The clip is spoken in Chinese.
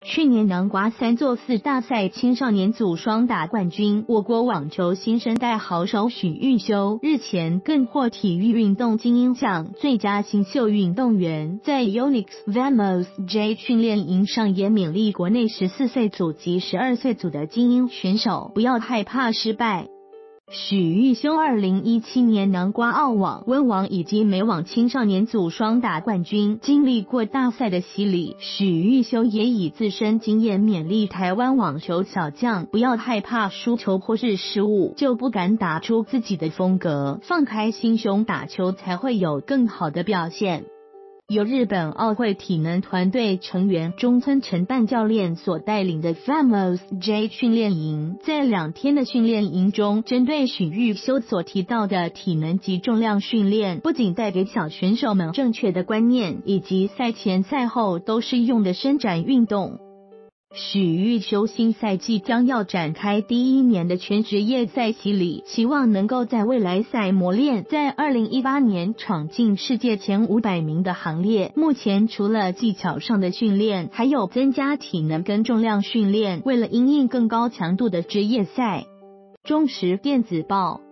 去年南瓜3座4大赛青少年组双打冠军，我国网球新生代好手许育修日前更获体育运动精英奖最佳新秀运动员，在 Unix Vamos J 训练营上也勉励国内14岁组及12岁组的精英选手不要害怕失败。许育修2017年南瓜澳网、温网以及美网青少年组双打冠军，经历过大赛的洗礼，许育修也以自身经验勉励台湾网球小将不要害怕输球或是失误，就不敢打出自己的风格，放开心胸打球才会有更好的表现。由日本奥会体能团队成员中村诚办教练所带领的 Vamos J 训练营，在2天的训练营中，针对许育修所提到的体能及重量训练，不仅带给小选手们正确的观念，以及赛前赛后都适用的伸展运动。许育修新赛季将要展开第1年的全职业赛洗礼，期望能够在未来赛磨练，在2018年闯进世界前500名的行列。目前除了技巧上的训练，还有增加体能跟重量训练，为了因应更高强度的职业赛。中时电子报